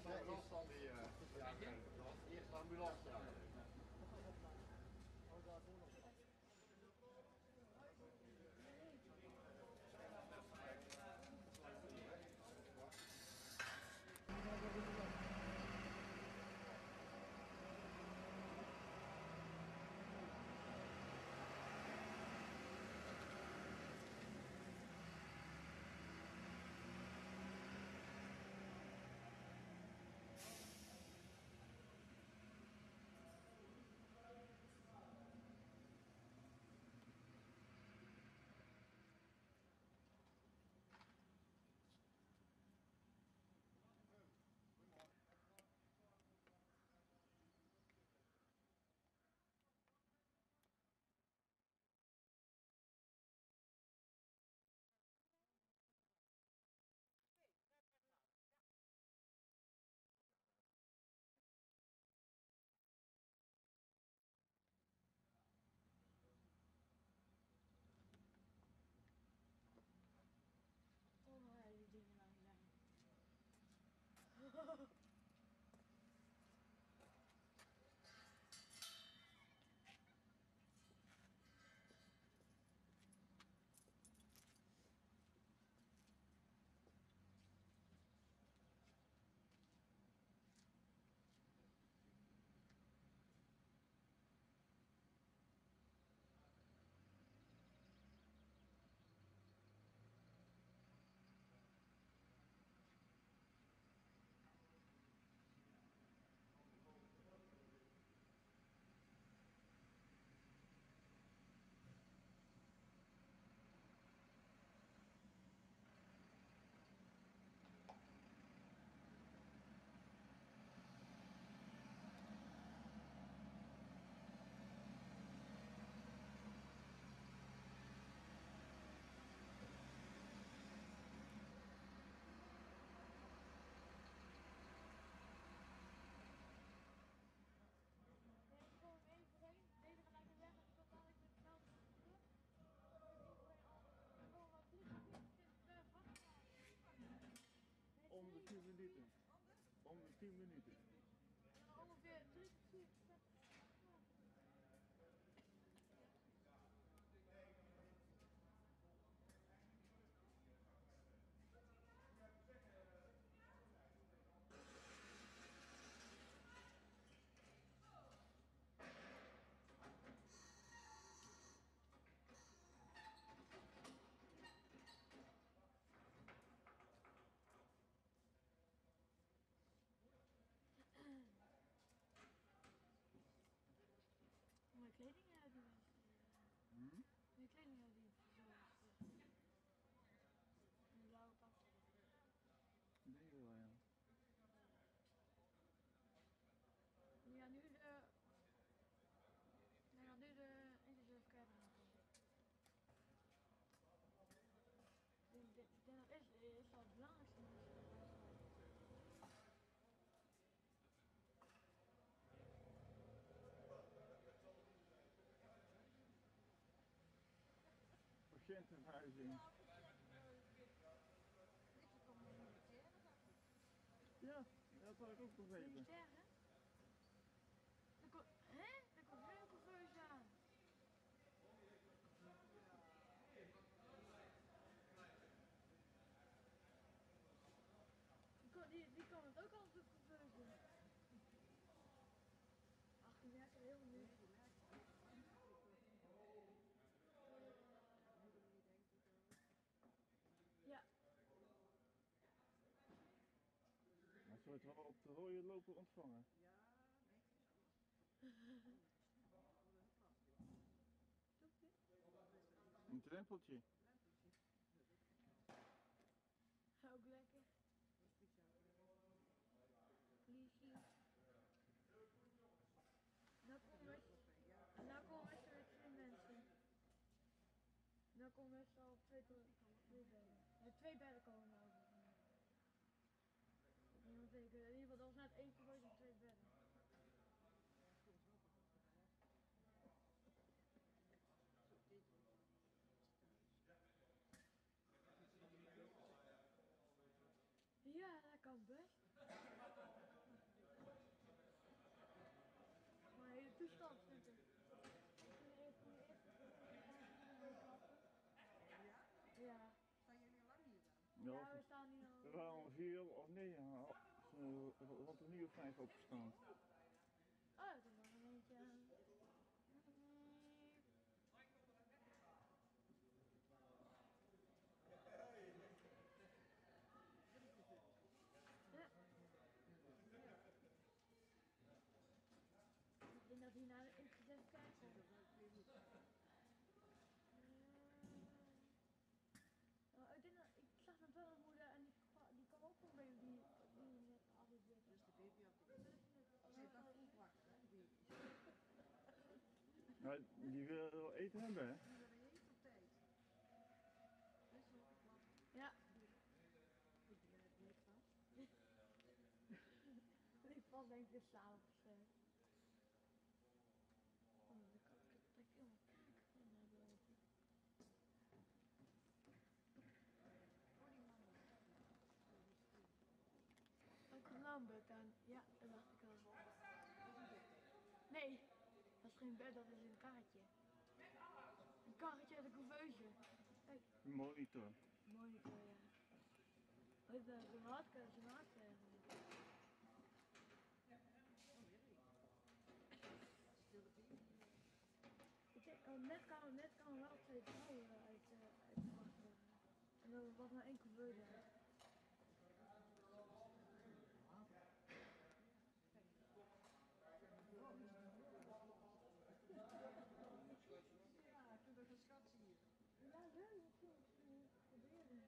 ambulance dan die... Eerst de ambulance. Om de 10 minuten. Om de 10 minuten. Ongeveer 3 kwartier. Mijn kleding uit die mensen. Mijn kleding uit die een blauwe pak. Denk je wel, ja. Ja, nu de... Nee, dan nu de Interserve Academy. Ik denk dat is wel het belangrijkste. Patiëntenverhuizing. Ja, dat had ik ook begrepen. Militairen? Hè? Er komt heel confuus aan. Die kan het ook altijd confuus doen. Ach, die werken heel nu. Ja. Maar ze wordt wel op de rode loper ontvangen. Een drempeltje. Ook lekker. Liesje. Nou komen we met 2 mensen. Nou komen we al 2 bedden. Ja, 2 bedden komen er over. Niemand weet, in ieder geval dat was net 1 gebeurd en 2 bedden. Ja, dat kan best. Ja, we staan hier al. We waren om 4 of nee, ja, rond een uur of 5 opgestaan. Oh, dat is nog een eentje. Ja. Ik denk dat hij naar de ingezet kijkt. Nou, ik denk dat ik zag mijn moeder en die kwam ook van baby die net afgezet. Dus de baby op de ze heeft dat goed wachten, hè, die Nou, die willen wel eten hebben, hè? Die willen eten op tijd. Dus zo wat. Ja. Ik begrijp er niks van. Ik val denk ik slaap of zo. Oh, ik trek helemaal kaak van naar boven. Ik kom nou een bed aan. Ja, dat dacht ik al. Nee, dat is geen bed, dat is een karretje. Een karretje uit een couveuse. Kijk, Monitor. monitor, ja. Wat is een hardcore, dat is een hardcore. Net kan er wel 2 vrouwen uit de wacht worden. En dat was maar 1 couveuse. Ja, toen dat een schat zie je. Ja, leuk, dat kun je proberen.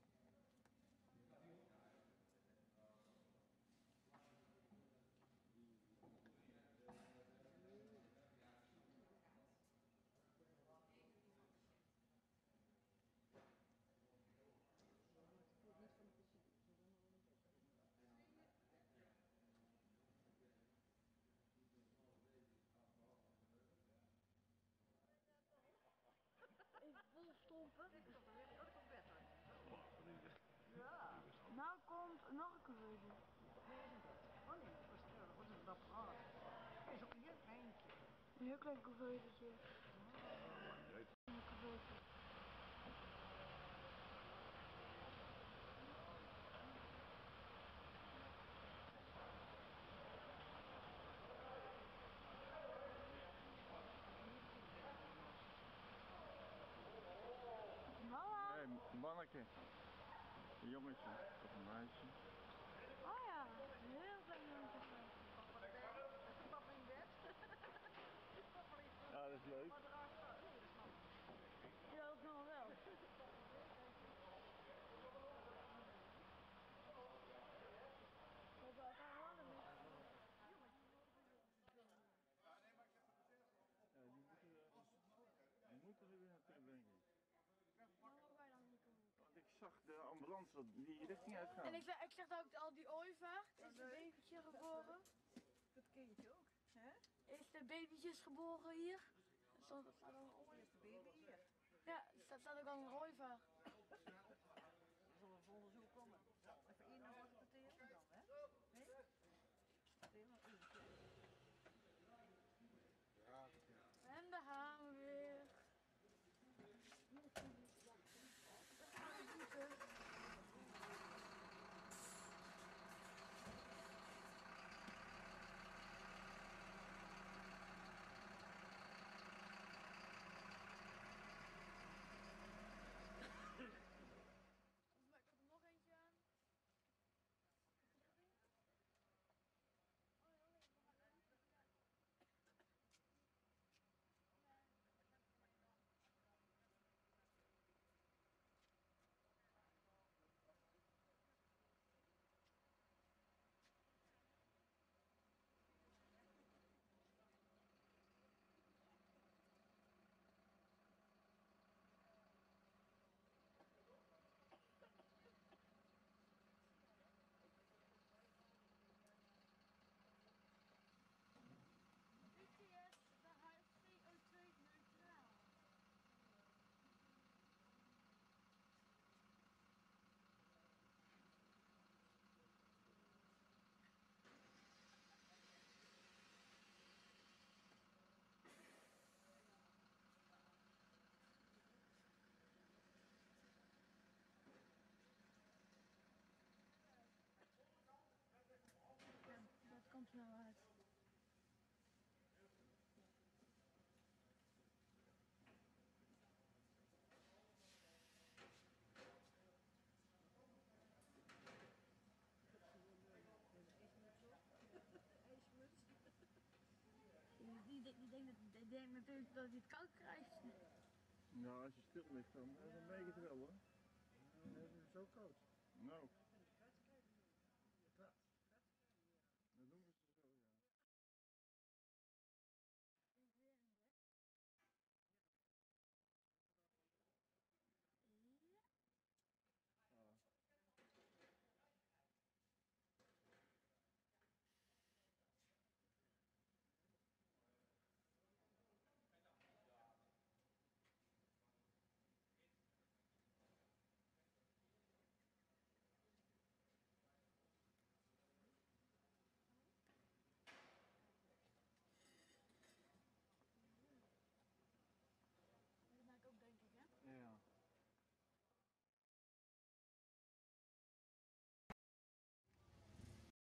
Even vol stompen. Dit komt er weer ook op bed uit. Ja. Nou komt nog een couveuse. Oh nee, dat was een apparaat. Hij is ook een heel kleintje. Een heel klein couveusetje. Een couveuse. Mama! Hé, manneke. Een jongetje of een meisje. Oh ja, een heel klein jongetje. Is de papa in bed? Is papa in bed? Ja, dat is leuk. Maar erachter, nee, dat snap ik. Ja, dat nog wel. We hebben elkaar wel een beetje. Ja, die moeten er weer naartoe brengen. Dan mogen wij dan niet komen. Want ik zag de ambulance die richting uitgaan. En ik zeg dat ook al die ooievaart. Is een babytje geboren? Dat kindje ook, hè? Is de babytjes geboren hier? Staat al een ooievaar? Eerste baby hier. Ja, staat ook al een ooievaar. Er zal een onderzoek komen. Even één nog wat verteren dan, hè? Nee? Verteren nog eentje. En daar gaan we weer. We gaan we zoeken. Ik denk natuurlijk dat hij het koud krijgt. Ja, als je stil ligt dan merk je het wel hoor. Het is zo koud. Nou.